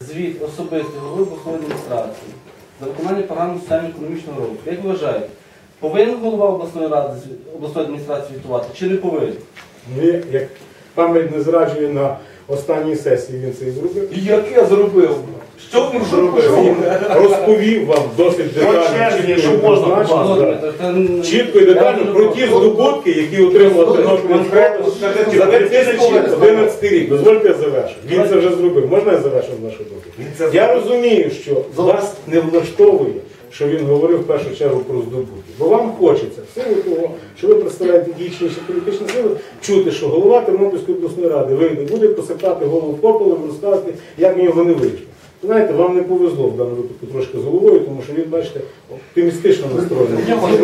звіт особистий голови обласної адміністрації за виконання програми соціально-економічного розвитку. Як ви вважаєте, повинен голова обласної ради, обласної адміністрації звітувати чи не повинен? Ні, як пам'ять не зраджує, на останній сесії він це і зробив. І як я зробив? Що він зробив? Він розповів вам досить детально, чітко і детально про ті здобутки, які отримав Тернопільський за 2011 рік. Дозвольте я завершу. Він це вже зробив. Можна я завершу нашу думку? Я розумію, що вас не влаштовує, що він говорив в першу чергу про здобутки. Бо вам хочеться, в силу того, що ви представляєте діючі політичні сили, чути, що голова Тернопільської обласної ради вийде, буде посипати голову попелом, розказувати, як в нього не вийшло. Знаєте, вам не повезло в даному випадку трошки з головою, тому що він, бачите, оптимістично настроєний.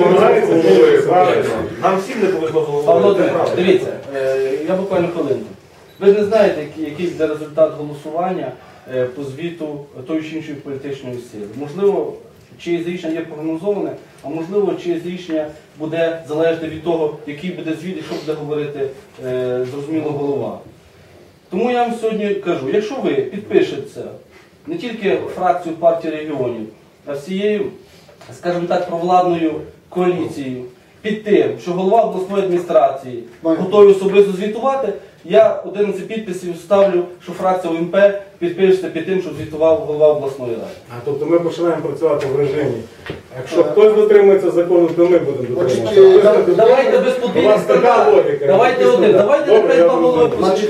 Нам всім не повезло з головою. Павло Дмитрович, дивіться, я буквально хвилинку. Ви ж не знаєте, який буде результат голосування по звіту тої чи іншої політичної сили. Можливо, чиєсь рішення є прогнозоване, а можливо, чиєсь рішення буде залежати від того, який буде звіт і що буде говорити зрозуміло голова. Тому я вам сьогодні кажу, якщо ви підпишете не тільки фракцію партії регіонів, а всією, скажімо так, провладною коаліцією під тим, що голова обласної адміністрації готовий особисто звітувати, я 11 підписів ставлю, що фракція УМП підпишеться під тим, що звітував голова обласної ради. Тобто ми починаємо працювати в режимі. Якщо хтось дотримується закону, то ми будемо дотримуватися. Давайте без подвійних стандартів. Давайте один. Давайте нехай Павло. Значить,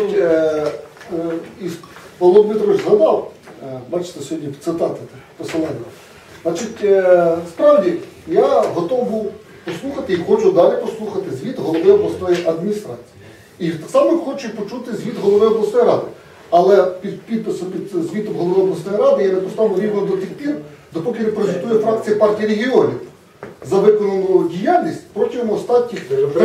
Павло Дмитрович згадав, бачите, сьогодні цитати посилання. Значить, справді, я готов був послухати і хочу далі послухати звіт голови обласної адміністрації. І так само хочу почути звіт голови обласної ради. Але під підписом під звітом голови обласної ради я не поставлю рівно до тих пір, допоки не презентує фракція партії регіонів за виконану діяльність протягом останніх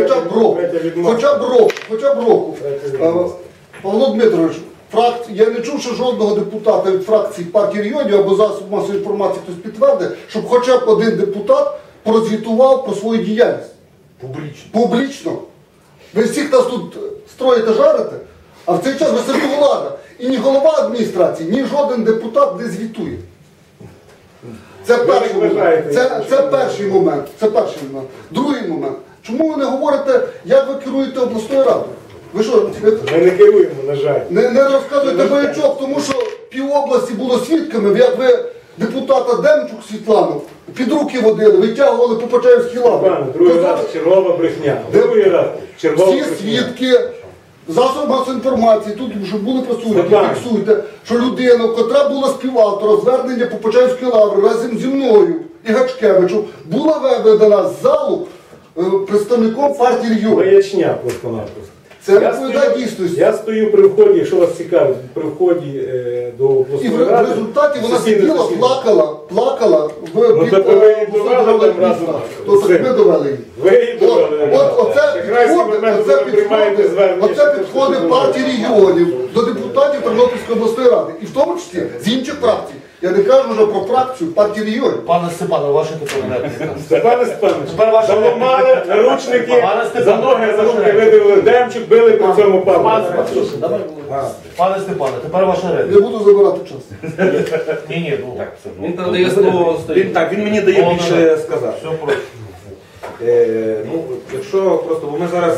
хоча б року. Павло Дмитрович, я не чув, що жодного депутата від фракції партії регіонів або засобів масової інформації хтось підтвердив, щоб хоча б один депутат прозвітував про свою діяльність. Публічно. Ви всіх нас тут строїте, жарите, а в цей час ви самі влада. І ні голова адміністрації, ні жоден депутат не звітує. Це перший момент. Другий момент. Чому ви не говорите, як ви керуєте обласною радою? Ви що? Ми не керуємо, на жаль. Не розказуєте маячок, тому що пів області було свідками, як ви депутата Демчук Світлану під руки водили, витягували по Почаївській лаві. Другий раз чергова брехня. Всі свідки, засоби масової інформації, тут вже були присутні, фіксуйте, що людина, котра була співавтором звернення по Почаївській лаврі разом зі мною і Гачкевичем, була виведена з залу представником партії регіонів. Маячня просто-напросто. Це відповідає дійсності. Я стою при вході, якщо вас цікавить, при вході до обласної ради. І в результаті вона сиділа, плакала ви її довели там разом. Тобто ми довели її. Ви її довели. Оце підходить партії регіонів до депутатів Тернопільської обласної ради. І в тому числі з інших фракцій. Я не кажу вже про фракцію партії регіонів. Пане Степане, ваші тепер. Степане Степанович, заламали наручники, за ноги, за руки видавили Демчук, били при цьому пану. Пане Степане, тепер ваша речі. Не буду забирати час. Ні, Він передає слово. він мені дає більше сказати. Все прошу. Якщо просто, бо ми зараз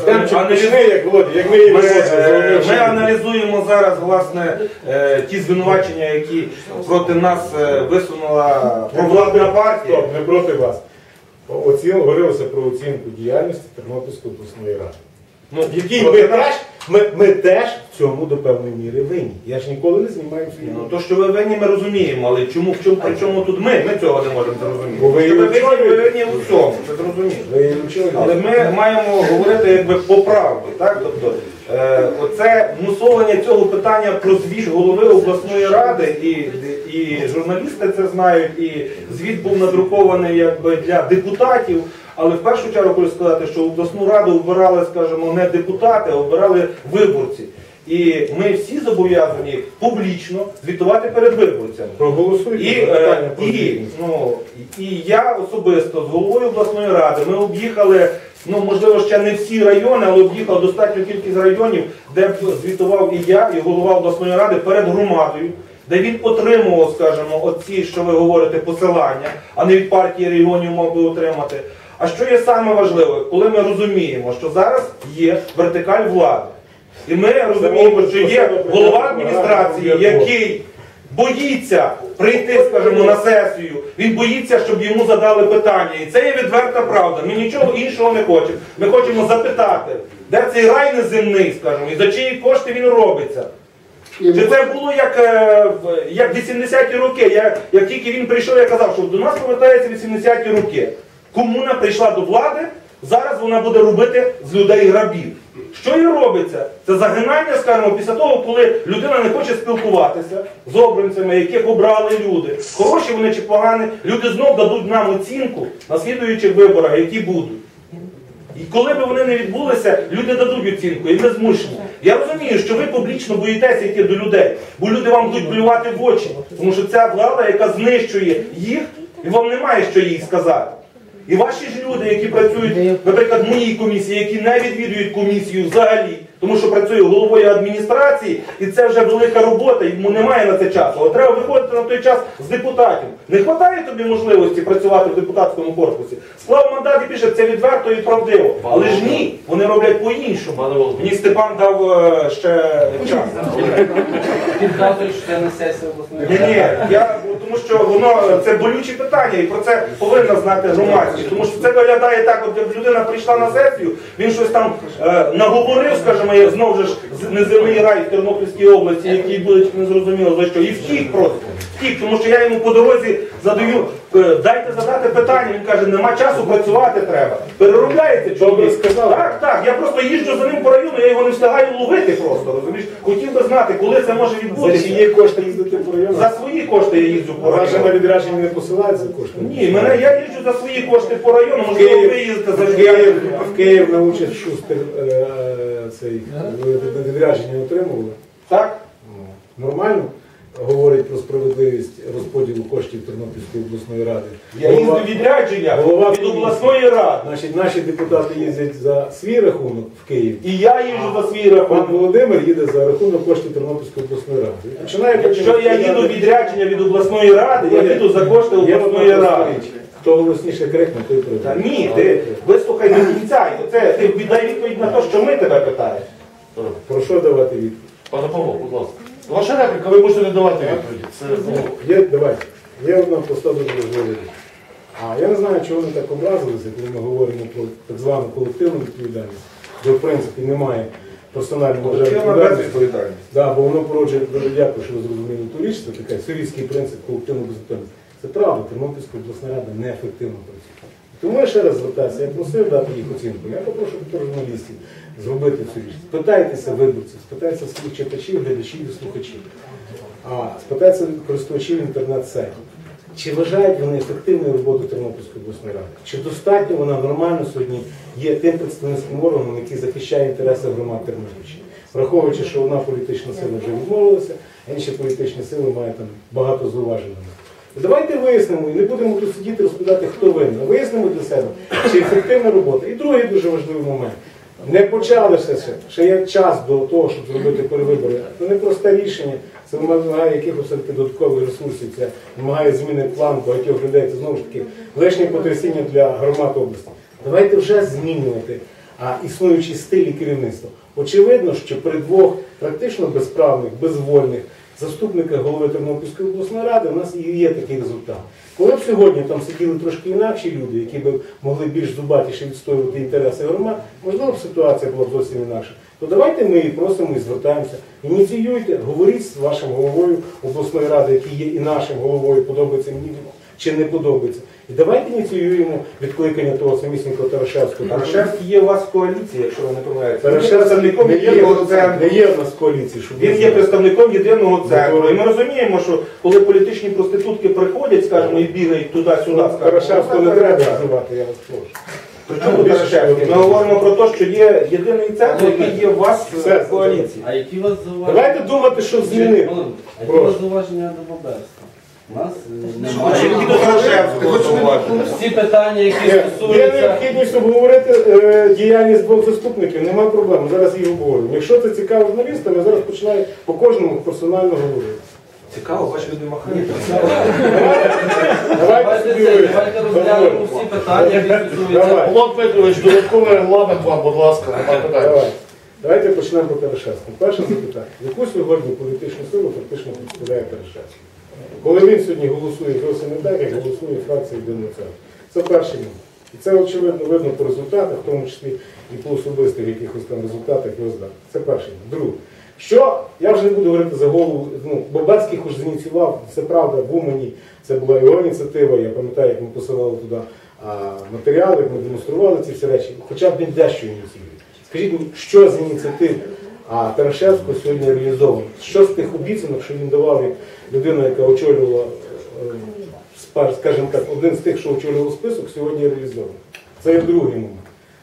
ми аналізуємо зараз, власне, ті звинувачення, які проти нас висунула провладна партія. Стоп, не проти вас. Говорилося про оцінку діяльності Тернопільської обласної ради. Ми теж в цьому до певної міри винні. Я ж ніколи не знімаю свій. То, що ви винні, ми розуміємо, але при чому тут ми? Ми цього не можемо зрозуміти. Бо ви винні у всьому, це зрозуміло. Але ми маємо говорити якби по правді. Так? Тобто, оце мусовування цього питання про звіт голови обласної ради, і журналісти це знають, і звіт був надрукований якби для депутатів. Але в першу чергу хочу сказати, що обласну раду обирали, скажімо, не депутати, а обирали виборці. І ми всі зобов'язані публічно звітувати перед виборцями. Проголосуйте І я особисто з головою обласної ради, ми об'їхали, можливо, ще не всі райони, але об'їхав достатню кількість районів, де звітував і я, і голова обласної ради перед громадою. де він отримував, скажімо, оці, що ви говорите, посилання, а не від партії регіонів мав би отримати. А що є саме важливе, коли ми розуміємо, що зараз є вертикаль влади, і ми розуміємо, що є голова адміністрації, який боїться прийти, скажімо, на сесію, він боїться, щоб йому задали питання. І це є відверта правда. Ми нічого іншого не хочемо. Ми хочемо запитати, де цей рай неземний, скажімо, і за чиї кошти він робиться. Чи це було як в 80-ті роки? Як тільки він прийшов, я казав, що до нас повертаються 80-ті роки. Комуна прийшла до влади, зараз вона буде робити з людей грабів. Що і робиться? Це загинання, скажімо, після того, коли людина не хоче спілкуватися з обранцями, яких обрали люди. Хороші вони чи погані, люди знов дадуть нам оцінку на слідуючих виборах, які будуть. І коли б вони не відбулися, люди дадуть оцінку, і ми змушені. Я розумію, що ви публічно боїтеся йти до людей, бо люди вам будуть плювати в очі. Тому що ця влада, яка знищує їх, і вам немає що їй сказати. І ваші ж люди, які працюють, наприклад, в моїй комісії, які не відвідують комісію взагалі, тому що працює головою адміністрації, і це вже велика робота, йому немає на це часу. Але треба виходити на той час з депутатів. Не вистачає тобі можливості працювати в депутатському корпусі? Склав мандат і пише, це відверто і правдиво. Але ж ні, вони роблять по-іншому. Мені Степан дав ще час. Підказують, що це не сесія обласної ради. Ні, тому що воно це болючі питання, і про це повинна знати громадськість. Тому що це виглядає так, от як людина прийшла на сесію, він щось там наговорив, скажімо, я знову ж неземний рай в Тернопільській області, який буде не зрозуміло за що, і втік просто. Втік, тому що я йому по дорозі задаю, дайте задати питання, він каже, нема часу, працювати треба. Переробляється чоловік. Так, я просто їжджу за ним по району, я його не встигаю ловити просто, розумієш? Хотів би знати, коли це може відбутися. За чиї кошти їздити по району? За свої кошти я їжджу по району. Ваші на відрядження не посилають за кошти? Ні, я їжджу за свої кошти по району, можливо, ви їздите за в Київ на участь Шустер відрядження отримували? Так? Нормально? Говорить про справедливість розподілу коштів Тернопільської обласної ради. Я їздю відрядження від обласної ради. Значить, наші депутати їздять за свій рахунок в Київ. І я їжджу за свій Пан рахунок. Володимир їде за рахунок коштів Тернопільської обласної ради. Якщо я їду відрядження від обласної ради, я їду за кошти обласної ради. Хто голосніше крикне, той прийде. Та ні, ти вислухай до кінця. Ти віддай відповідь на те, що ми тебе питаємо. Про що давати відповідь? Пане Павло, будь ласка. Ваша репліка, ви можете не давати відповіді. Давайте. Є одна проста дуже важлива річ. Я не знаю, чого вони так образилися, коли ми говоримо про так звану колективну відповідальність, де в принципі немає персональної відповідальності. Да, бо воно породжує, дуже дякую, що ви зрозуміли ту річ, це такий совітський принцип колективної безвідповідальності. Це правда, Тернопільська обласна рада неефективно працює. Тому я ще раз звертаюся, я просив дати їх оцінку. Я попрошу журналістів зробити цю річ. Спитайтеся виборців, спитайтеся своїх читачів, глядачів і слухачів. Спитайтеся користувачів інтернет-сайтів. Чи вважають вони ефективною роботу Тернопільської обласної ради? Чи достатньо вона нормально сьогодні є тим представницьким органом, який захищає інтереси громад Тернопільщини? Враховуючи, що одна політична сила вже відмовилася, а інші політичні сили мають там багато зауважень. Давайте вияснимо, і не будемо тут сидіти розповідати, хто винен. Вияснимо для себе, чи ефективна робота. І другий дуже важливий момент. Не почалося ще є час до того, щоб зробити перевибори. Це не просте рішення, це вимагає якихось додаткових ресурсів, це вимагає зміни плану багатьох людей, це знову ж таки лишнє потрясіння для громад області. Давайте вже змінювати існуючий стиль і керівництво. Очевидно, що при двох практично безправних, безвольних заступниках голови Тернопільської обласної ради у нас і є такий результат. Коли б сьогодні там сиділи трошки інакші люди, які б могли більш зубатіше відстоювати інтереси громад, можливо б ситуація була б зовсім інакша. То давайте ми просимо і звертаємося. Ініціюйте, говоріть з вашим головою обласної ради, який є і нашим головою, подобається мені чи не подобається. І давайте ініціюємо відкликання того самісінького Тарашевського. Тарашевський є у вас в коаліції, якщо ви не помиляєте. Тарашевський не є в нас в коаліції. Він є представником єдиного центру. І ми розуміємо, що коли політичні проститутки приходять, скажімо, і бігають туди-сюди, Тарашевського не треба називати, я вас прошу. Причому Тарашевський? Ми говоримо про те, що є єдиний центр, який є у вас в коаліції. А які у вас зауваження? Давайте думати, що змінити. А які у вас зауваження до Боберства? У нас Які до Тарашевського зауваження? всі питання, які Є стосуються... необхідність обговорити діяльність двох заступників, немає проблем, зараз їх обговорюємо. Якщо це цікаво журналістам, я зараз починаю по кожному персонально говорити. Цікаво, бачу, люди махають. Давайте розглянемо всі питання, які стосуються. Павло Дмитрович, додатковий регламент вам, будь ласка, немає питань. Давайте почнемо по Терешевському. Перше запитання. Яку сьогодні політичну силу фактично представляє Терешевський? Коли він сьогодні голосує зовсім не так, як голосує фракція «Єдиного центру». Це перший момент. І це, очевидно, видно по результатах, в тому числі і по особистих якихось там результатах його здатних. Це перший момент. Друге. Що, я вже не буду говорити за голову, Бобецький хоч зініціював, це правда, в Умані, це була його ініціатива, я пам'ятаю, як ми посилали туди матеріали, як ми демонстрували ці всі речі, хоча б він дещо ініціює. Скажіть мені, що з ініціатив Терешевського сьогодні реалізовано? Що з тих обіцянок, що він давав як людина, яка очолювала, скажімо так, один з тих, що очолював список, сьогодні реалізовано? Це є другий момент.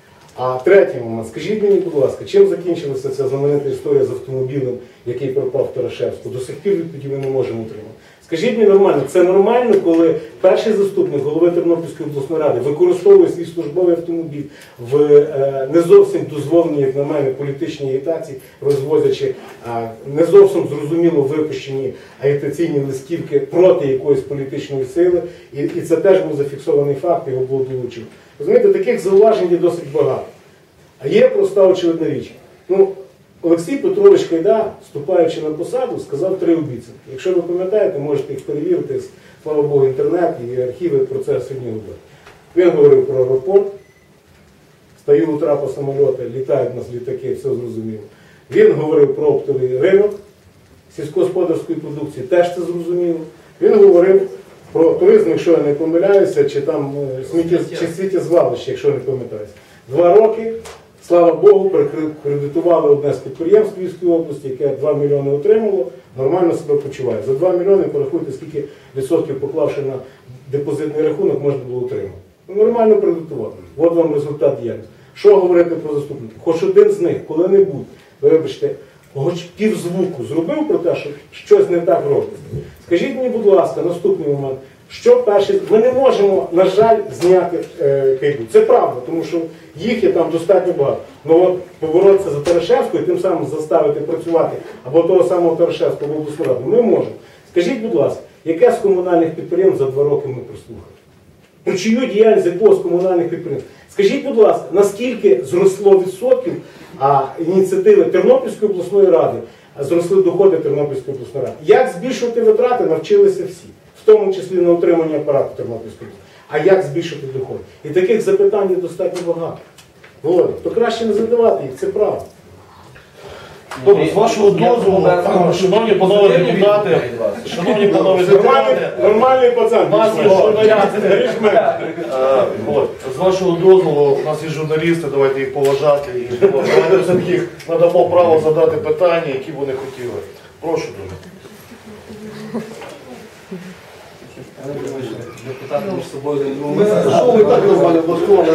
А третій момент, скажіть мені, будь ласка, чим закінчилася ця знаменита історія з автомобілем, який пропав Терешевську? До сих пір відповіді ми не можемо отримати. Скажіть мені нормально, це нормально, коли перший заступник голови Тернопільської обласної ради використовує свій службовий автомобіль в не зовсім дозволеній, як на мене, політичній агітації, розвозячи не зовсім зрозуміло випущені агітаційні листівки проти якоїсь політичної сили, і це теж був зафіксований факт, його було долучено. Розумієте, таких зауважень є досить багато. А є проста очевидна річ. Олексій Петрович Кайда, вступаючи на посаду, сказав 3 обіцянки. Якщо ви пам'ятаєте, можете їх перевірити, слава Богу, інтернет і архіви про це сьогодні говорять. Він говорив про аеропорт, стаю у трапа самоліти, літають у нас літаки, все зрозуміло. Він говорив про оптовий ринок сільськогосподарської продукції, теж це зрозуміло. Він говорив про туризм, якщо я не помиляюся, чи там сміттєзвалище, якщо я не пам'ятаюся. 2 роки. Слава Богу, кредитували одне з підприємств Львівської області, яке 2 мільйони отримало, нормально себе почуває. За 2 мільйони порахуйте, скільки відсотків поклавши на депозитний рахунок, можна було отримати. Нормально кредитували. От вам результат діяльності. Що говорити про заступників? Хоч один з них, коли-небудь, вибачте, хоч півзвуку зробив про те, що щось не так робиться. Скажіть мені, будь ласка, наступний момент. Що перший? Ми не можемо, на жаль, зняти Кайду. Це правда, тому що їх є там достатньо багато. Ну от поборотися за Терешевського і тим самим заставити працювати або того самого Терешевського в обласну раду ми можемо. Скажіть, будь ласка, яке з комунальних підприємств за 2 роки ми прослухали? Про чию діяльність якого з комунальних підприємств? Скажіть, будь ласка, наскільки зросло відсотків ініціативи Тернопільської обласної ради, зросли доходи Тернопільської обласної ради? Як збільшувати витрати, навчилися всі. В тому числі на утримання апарату Тернопільської області. А як збільшити доходи? І таких запитань є достатньо багато. Володя, то краще не задавати їх, це правда. Добре, з вашого дозволу, шановні панове депутати, Нормальний пацан. З вашого дозволу, у нас є журналісти, давайте їх поважати і давайте все-таки їх надамо право задати питання, які вони хотіли. Прошу дуже. Депутати між собою не Ми що ви так нормально влаштували?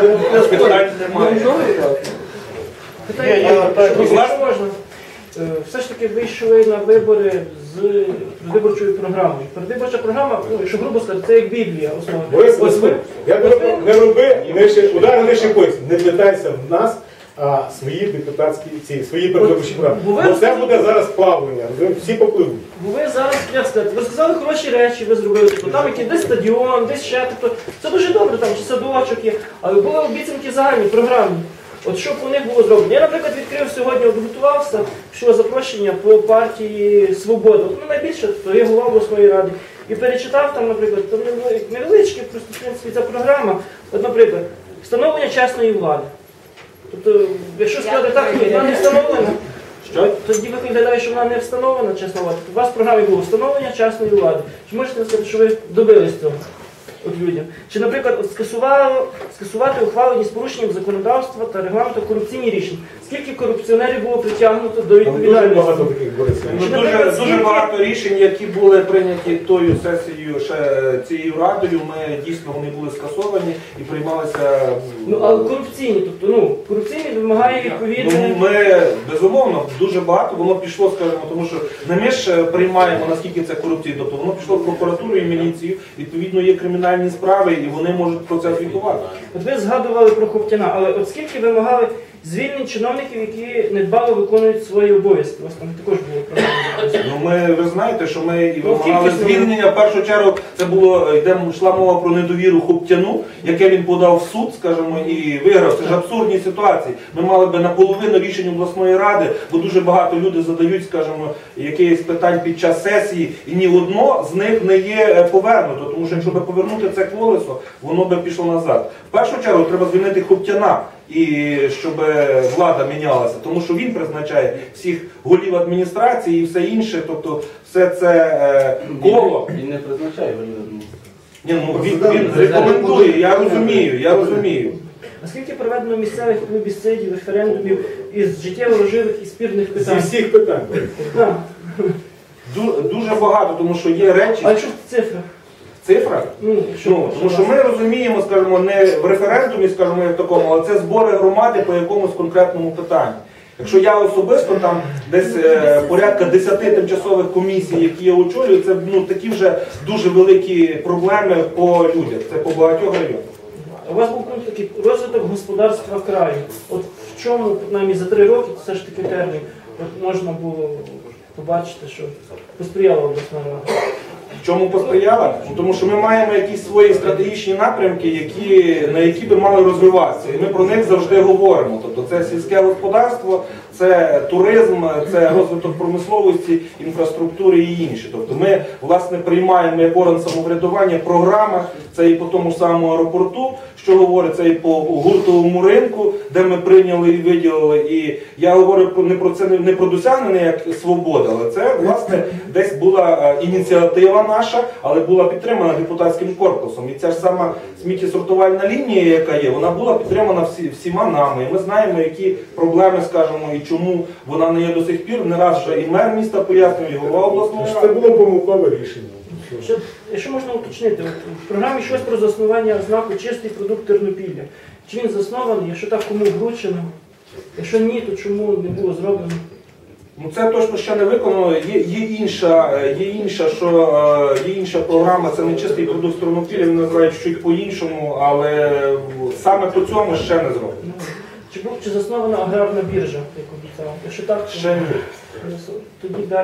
Все ж таки вийшли на вибори з виборчою програмою. Передвиборча програма, якщо грубо сказати, це як Біблія основа. Не роби, удари нижче пояс. Не питайся в нас свої депутатські, свої передвиборчі програми. Бо це буде зараз плавлення, всі попливуть. Бо ви зараз, як сказати, ви сказали хороші речі, ви зробили, там який десь стадіон, десь ще, тобто це дуже добре, там чи садочок є, але були обіцянки загальні, програмні. От що б у них було зроблено? Я, наприклад, відкрив сьогодні, готувався, що запрошення по партії «Свобода». От, найбільше, то є голова обласної ради. І перечитав там, наприклад, там невеличкі, просто, в принципі, ця програма. От, наприклад, встановлення чесної влади. Тобто, якщо сказати так, ні, вона не встановлена, тоді виглядає, що вона не встановлена, чесна влада. У вас в програмі було встановлення чесної влади. Чи можете сказати, що ви добились цього? Людям. Чи, наприклад, скасувати ухвалені з порушенням законодавства та регламенту корупційні рішення. Скільки корупціонерів було притягнуто до відповідальності? Дуже багато таких Борисів. Дуже багато рішень, які були прийняті тою сесією, ще цією радою, дійсно вони були скасовані і приймалися... Але корупційні, тобто, корупційні вимагає відповідно... Ми, безумовно, дуже багато, воно пішло, скажімо, тому що не ми ж приймаємо, наскільки це корупційно, тобто воно пішло в прокуратуру і міліцію, відповідно є кримінальні справи і вони можуть про це звітувати. От ви згадували про Ковтяна, але от скільки вимагали звільнень чиновників, які недбало виконують свої обов'язки. У вас там також було проблема. Ви знаєте, що ми і Ну, вимагали кількість звільнення. В першу чергу це було, йшла мова про недовіру Хоптяну, яке він подав в суд, скажімо, і виграв. Це ж абсурдні ситуації. Ми мали би наполовину рішень обласної ради, бо дуже багато людей задають, скажімо, якихось питань під час сесії, і ні одно з них не є повернуто. Тому що якщо би повернути це колесо, воно би пішло назад. В першу чергу треба звільнити Хоптяна, і щоб влада мінялася, тому що він призначає всіх голів адміністрації і все інше, тобто все це коло. Він не призначає голів адміністрації. Ні, ну, він рекомендує, я розумію. Наскільки проведено місцевих плебісцидів, референдумів із життєво важливих і спірних Зі питань? всіх питань. Так. Дуже багато, тому що є речі. А що в цифрах? Цифра? Ну, Тому що ми розуміємо, скажімо, не в референдумі, скажімо, як такому, але це збори громади по якомусь конкретному питанню. Якщо я особисто там десь порядка 10 тимчасових комісій, які я очолюю, це такі вже дуже великі проблеми по людях, це по багатьох районах. У вас був пункт такий розвиток господарства краю. От в чому, принаймні, за 3 роки, це ж таки термін, от можна було побачити, що посприяла обласна рада. В чому посприяла? Тому що ми маємо якісь свої стратегічні напрямки, на які би мали розвиватися. І ми про них завжди говоримо. Тобто це сільське господарство, це туризм, це розвиток промисловості, інфраструктури і інші. Тобто ми, власне, приймаємо як орган самоврядування програми, це і по тому самому аеропорту, що говорить, це і по гуртовому ринку, де ми прийняли і виділили. І я говорю не про досягнення як свобода, але це, власне, десь була ініціатива наша, але була підтримана депутатським корпусом. І ця ж сама сміттєсортувальна лінія, яка є, вона була підтримана всіма нами. І ми знаємо, які проблеми, скажімо, і чому вона не є до сих пір. Не раз вже і мер міста пояснює, і голова обласної Це ради. було помилкове рішення. Якщо можна уточнити, от в програмі щось про заснування знаку «Чистий продукт Тернопілля». Чи він заснований, якщо так, кому вручено? Якщо ні, то чому не було зроблено? Це точно ще не виконано. Є інша програма, це не чистий продукт Тернопілля, він називає чуть по-іншому, але саме по цьому ще не зроблено. Чи заснована аграрна біржа, як обіцяв? Якщо так, то Ще ні. тоді далі.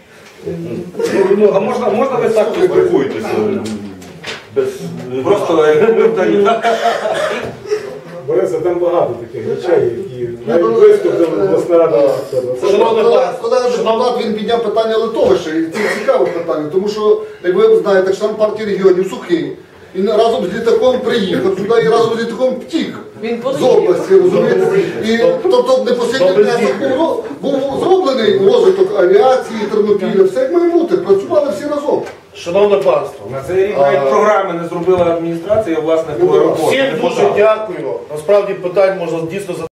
А можна ви так Спілкуйтеся. просто Бориса, там багато таких речей, які навіть виступ до обласна рада. Колега депутат, він підняв питання литовища, і це цікаве питання, тому що, як ви знаєте, член партії регіонів Сухий, він разом з літаком приїхав сюди і разом з літаком втік з області, розумієте? І, тобто непосередньо внесок був зроблений розвиток авіації, Тернопілля, все як має бути, працювали всі разом. Шановне панство, на цей рік навіть програми не зробила адміністрація, власне, по аеропорту. всім дуже дякую. Насправді питань можна дійсно